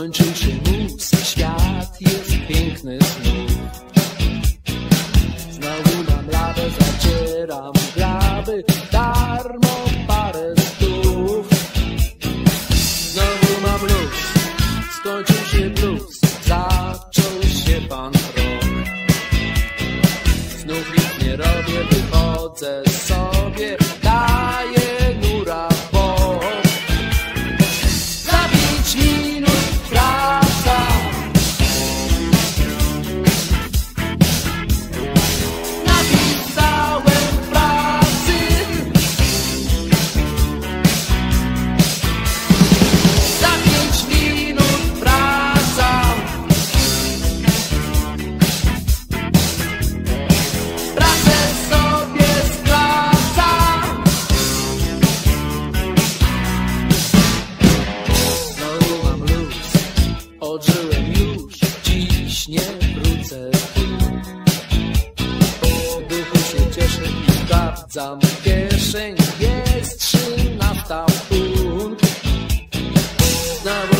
Skończył się mus, świat jest piękny znów. Znowu mam lawę, zacieram graby, darmo parę stów. Znowu mam luz, skończył się blues, zaczął się pan rock. Znów nic nie robię, wychodzę sobie, daję nura w bok. Za 5 minut wracam, napisałem pracy. Za 5 minut wracam, pracę sobie skracam. Znowu mam luz, odżyłem już, dziś nie wrócę tu. W duchu się cieszę i sprawdzam kieszeń, jest 13 punkt. Znowu